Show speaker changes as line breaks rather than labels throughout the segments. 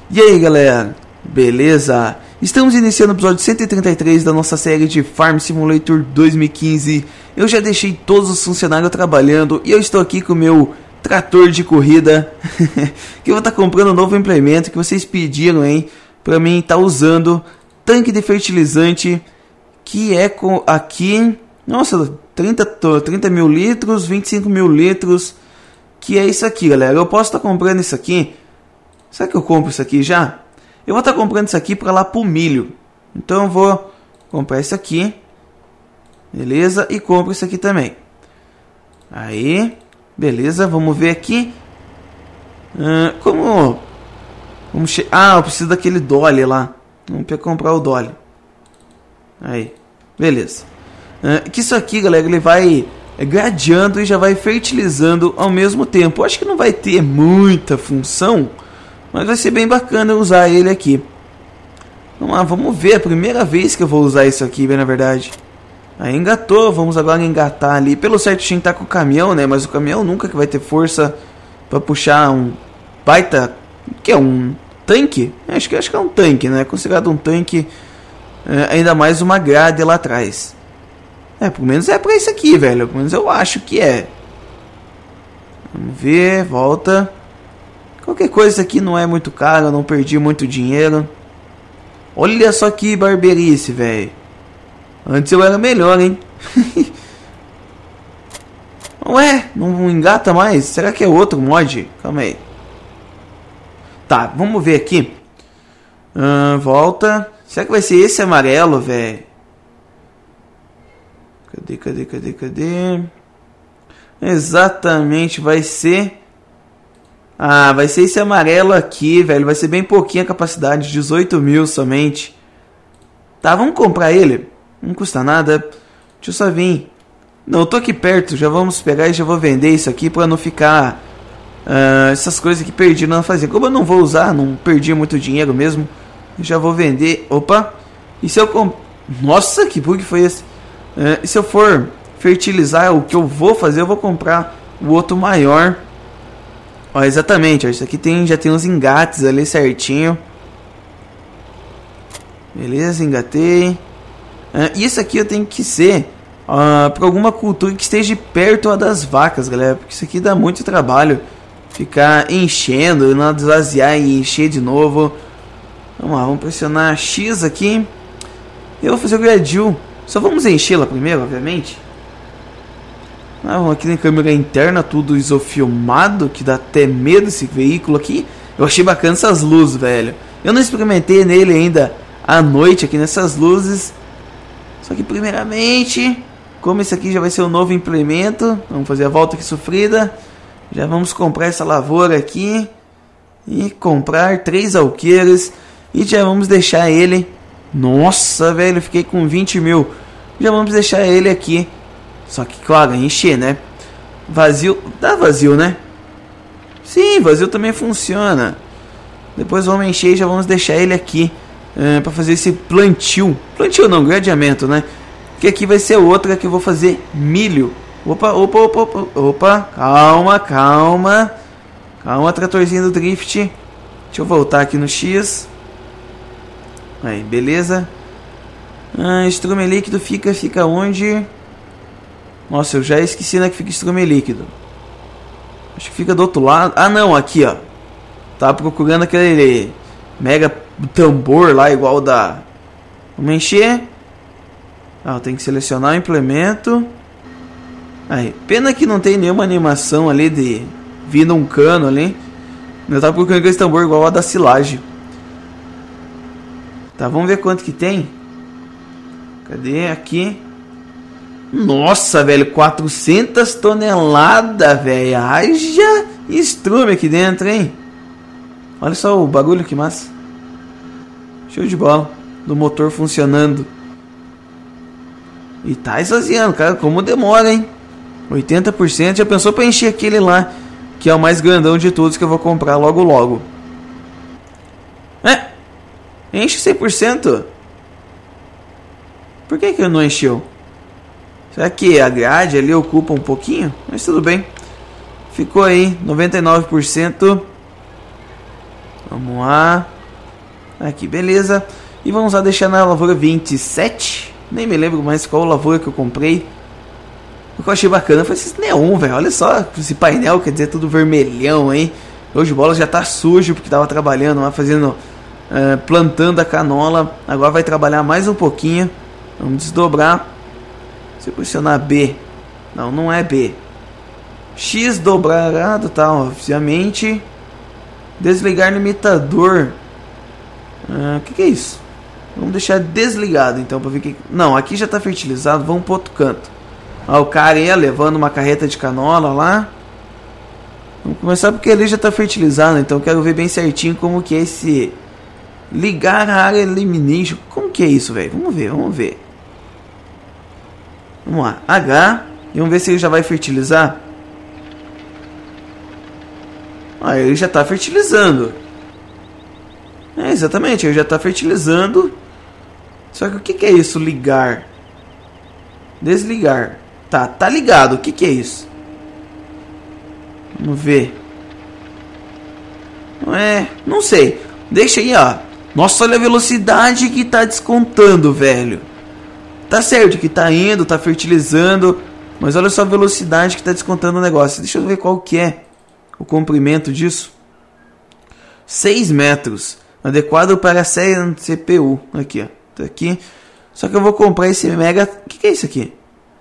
E aí galera, beleza? Estamos iniciando o episódio 133 da nossa série de Farm Simulator 2015. Eu já deixei todos os funcionários trabalhando e eu estou aqui com o meu trator de corrida que eu vou estar comprando um novo implemento que vocês pediram, hein, pra mim estar usando. Tanque de fertilizante que é com aqui, nossa, 30 mil litros, 25 mil litros, que é isso aqui, galera. Eu posso estar comprando isso aqui. Será que eu compro isso aqui já? Eu vou estar comprando isso aqui para lá pro milho. Então eu vou comprar isso aqui. Beleza? E compro isso aqui também. Aí. Beleza, vamos ver aqui. Eu preciso daquele dolly lá. Vamos comprar o dolly. Aí. Beleza. Que isso aqui, galera, ele vai gradeando e já vai fertilizando ao mesmo tempo. Eu acho que não vai ter muita função, mas vai ser bem bacana usar ele aqui. Vamos lá, vamos ver. A primeira vez que eu vou usar isso aqui, bem na verdade. Aí engatou, vamos agora engatar ali. Pelo certo tinha que estar com o caminhão, né? Mas o caminhão nunca que vai ter força para puxar um baita... Que é um tanque? Acho que é um tanque, né? É considerado um tanque. Ainda mais uma grade lá atrás. Pelo menos é pra isso aqui, velho. Pelo menos eu acho que é. Vamos ver, volta. Qualquer coisa aqui não é muito caro, eu não perdi muito dinheiro. Olha só que barberice, velho. Antes eu era melhor, hein? Ué, não engata mais? Será que é outro mod? Calma aí. Tá, vamos ver aqui. Volta. Será que vai ser esse amarelo, velho? Cadê? Exatamente, vai ser... vai ser esse amarelo aqui, velho. Vai ser bem pouquinha a capacidade, 18 mil somente. Tá, vamos comprar ele. Não custa nada. Deixa eu só vir. Não, eu tô aqui perto. Já vamos pegar e já vou vender isso aqui pra não ficar... essas coisas que perdi não fazer. Como eu não vou usar, não perdi muito dinheiro mesmo. Já vou vender. Opa. E se eu Nossa, que bug foi esse? E se eu for fertilizar o que eu vou fazer, eu vou comprar o outro maior. Ó, exatamente, ó, isso aqui já tem uns engates ali certinho. Beleza, engatei. Isso aqui eu tenho que ser para alguma cultura que esteja perto das vacas, galera. Porque isso aqui dá muito trabalho. Ficar enchendo, não esvaziar e encher de novo. Vamos lá, vamos pressionar X aqui. Eu vou fazer o gradil. Só vamos enchê-la primeiro, obviamente. Vamos aqui na câmera interna, tudo isofilmado, que dá até medo esse veículo aqui. Eu achei bacana essas luzes, velho. Eu não experimentei nele ainda à noite aqui nessas luzes. Só que primeiramente, como esse aqui já vai ser um novo implemento, vamos fazer a volta aqui sofrida. Já vamos comprar essa lavoura aqui. E comprar 3 alqueires. E já vamos deixar ele... Nossa, velho, fiquei com 20 mil. Já vamos deixar ele aqui. Só que, claro, encher, né? Vazio, dá vazio, né? Sim, vazio também funciona. Depois vamos encher e já vamos deixar ele aqui para fazer esse plantio. Plantio não, gradeamento, né? Que aqui vai ser outra que eu vou fazer milho. Opa, calma. Calma, tratorzinho do drift. Deixa eu voltar aqui no X. Aí, beleza. Estrume líquido fica onde? Nossa, eu já esqueci, né, que fica estrume líquido. Acho que fica do outro lado. Não, aqui, ó. Tava procurando aquele mega tambor lá, igual da... Vamos encher. Tem que selecionar o implemento. Aí, pena que não tem nenhuma animação ali de... Vindo um cano ali. Eu tava procurando aquele tambor igual a da silagem. Tá, vamos ver quanto que tem. Cadê? Aqui. Nossa, velho, 400 toneladas, velho. Haja estrume aqui dentro, hein? Olha só o bagulho, que massa. Show de bola. Do motor funcionando. E tá esvaziando, cara. Como demora, hein? 80%. Já pensou pra encher aquele lá, que é o mais grandão de todos, que eu vou comprar logo. Enche 100%. Por que não encheu? Será que a grade ali ocupa um pouquinho? Mas tudo bem. Ficou aí 99%. Vamos lá. Aqui, beleza. E vamos lá deixar na lavoura 27. Nem me lembro mais qual lavoura que eu comprei. O que eu achei bacana foi esse neon, velho. Olha só, esse painel, quer dizer, tudo vermelhão, hein? Hoje o bola já tá sujo porque tava trabalhando lá, fazendo... plantando a canola. Agora vai trabalhar mais um pouquinho. Vamos desdobrar. Se eu pressionar B. Não, não é B. X dobrado, tá, obviamente. Desligar limitador. O que é isso? Vamos deixar desligado então para ver que... Não, aqui já tá fertilizado. Vamos pro outro canto. Ó, o cara ia levando uma carreta de canola lá. Vamos começar porque ali já tá fertilizado. Então eu quero ver bem certinho como que é esse... Ligar a área elimination. Como que é isso, velho? Vamos ver, vamos ver. Vamos lá. H. E vamos ver se ele já vai fertilizar. Ah, ele já tá fertilizando. É, exatamente, ele já tá fertilizando. Só que o que é isso? Ligar. Desligar. Tá ligado. O que é isso? Vamos ver. Não sei. Deixa aí, ó. Nossa, olha a velocidade que tá descontando, velho. Tá certo que tá indo, tá fertilizando. Mas olha só a velocidade que tá descontando o negócio. Deixa eu ver qual que é o comprimento disso. 6 metros. Adequado para a série CPU. Aqui, ó. Tá aqui. Só que eu vou comprar esse mega... O que é isso aqui?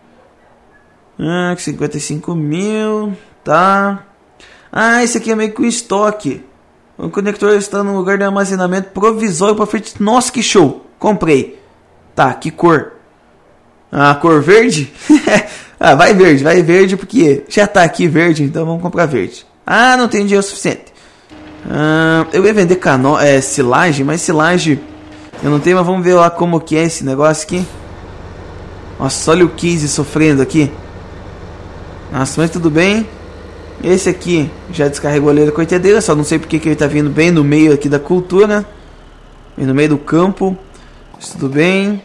55 mil. Tá. Esse aqui é meio que um estoque. O conector está no lugar de armazenamento provisório para frente. Nossa, que show! Comprei. Tá, que cor? Cor verde? Vai verde porque já tá aqui verde, então vamos comprar verde. Não tem dinheiro suficiente. Eu ia vender silagem, mas silagem eu não tenho, mas vamos ver lá como que é esse negócio aqui. Nossa, olha o Kizzy sofrendo aqui. Nossa, mas tudo bem. Esse aqui já descarregou a leira coitadeira, só não sei porque que ele tá vindo bem no meio aqui da cultura. Bem no meio do campo. Mas tudo bem.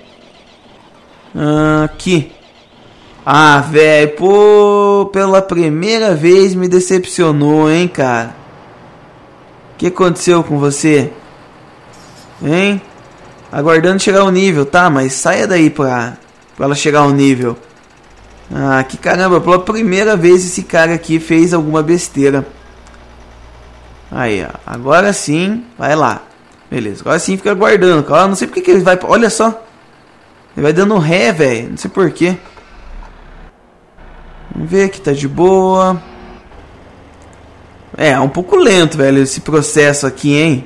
Aqui. Velho, pô, pela primeira vez me decepcionou, hein, cara. O que aconteceu com você? Hein? Aguardando chegar ao nível, tá, mas saia daí pra ela chegar ao nível. Que caramba, pela primeira vez esse cara aqui fez alguma besteira. Aí, ó, agora sim, vai lá. Beleza, agora sim fica aguardando, cara. Não sei porque que ele vai, olha só. Ele vai dando ré, velho, não sei porquê. Vamos ver aqui, tá de boa. É um pouco lento, velho, esse processo aqui, hein.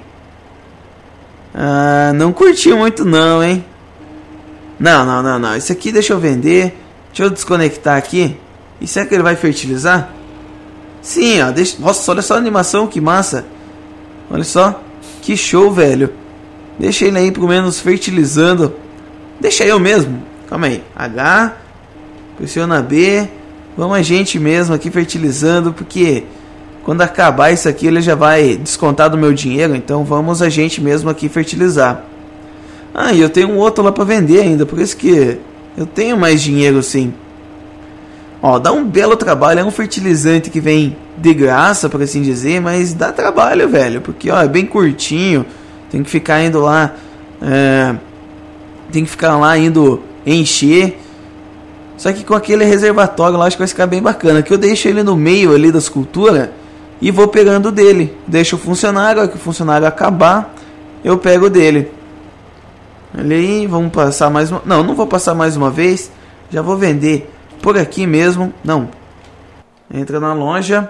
Não curti muito não, hein. Não, isso aqui deixa eu vender. Deixa eu desconectar aqui. E será que ele vai fertilizar? Sim, ó. Nossa, olha só a animação, que massa. Olha só. Que show, velho. Deixa ele aí, pelo menos, fertilizando. Deixa eu mesmo. Calma aí. H. Pressiona B. Vamos a gente mesmo aqui fertilizando. Porque quando acabar isso aqui, ele já vai descontar do meu dinheiro. Então vamos a gente mesmo aqui fertilizar. E eu tenho um outro lá pra vender ainda. Por isso que... eu tenho mais dinheiro sim. Ó, dá um belo trabalho. É um fertilizante que vem de graça, por assim dizer. Mas dá trabalho, velho. Porque, ó, é bem curtinho. Tem que ficar indo lá. Tem que ficar lá indo encher. Só que com aquele reservatório lá, acho que vai ficar bem bacana. Que eu deixo ele no meio ali da escultura. E vou pegando dele. Deixo o funcionário. Ó, que o funcionário acabar, eu pego dele. Olha aí, vamos passar mais uma... Não vou passar mais uma vez. Já vou vender por aqui mesmo. Não. Entra na loja.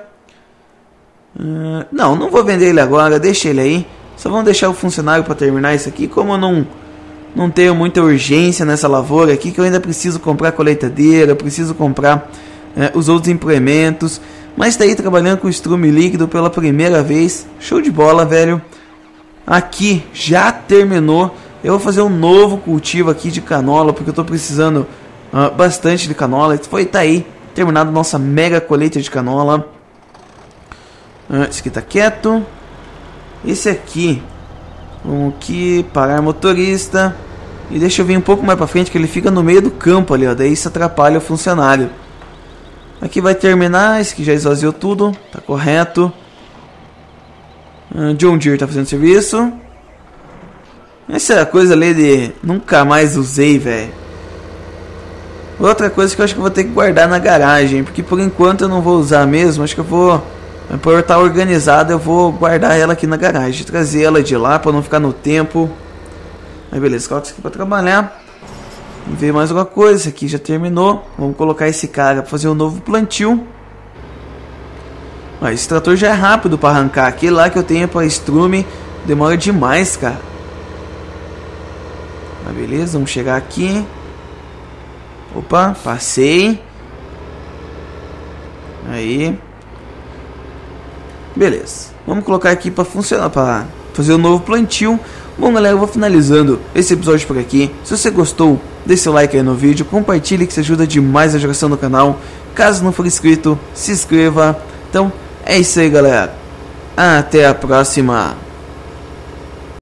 Não vou vender ele agora. Deixa ele aí. Só vamos deixar o funcionário para terminar isso aqui. Como eu não tenho muita urgência nessa lavoura aqui, que eu ainda preciso comprar colheitadeira, preciso comprar os outros implementos. Mas está aí trabalhando com estrume líquido pela primeira vez. Show de bola, velho. Aqui já terminou. Eu vou fazer um novo cultivo aqui de canola, porque eu estou precisando bastante de canola. Tá aí, terminado nossa mega colheita de canola. Esse aqui tá quieto. Esse aqui, vamos aqui, parar motorista. E deixa eu vir um pouco mais para frente, que ele fica no meio do campo ali, ó. Daí isso atrapalha o funcionário. Aqui vai terminar, esse aqui já esvaziou tudo, tá correto. John Deere tá fazendo serviço. Essa coisa ali de nunca mais usei, velho. Outra coisa que eu acho que eu vou ter que guardar na garagem, porque por enquanto eu não vou usar mesmo. Acho que eu vou, por estar organizada, eu vou guardar ela aqui na garagem, trazer ela de lá para não ficar no tempo. Aí beleza, coloca isso aqui para trabalhar. Vamos ver mais alguma coisa. Esse aqui já terminou. Vamos colocar esse cara para fazer um novo plantio. Esse trator já é rápido para arrancar. Aquele lá que eu tenho para estrume demora demais, cara. Beleza, vamos chegar aqui. Opa, passei. Aí. Beleza. Vamos colocar aqui para funcionar, para fazer um novo plantio. Bom, galera, eu vou finalizando esse episódio por aqui. Se você gostou, deixe seu like aí no vídeo, compartilhe que isso ajuda demais a divulgação do canal. Caso não for inscrito, se inscreva. Então, é isso aí, galera. Até a próxima.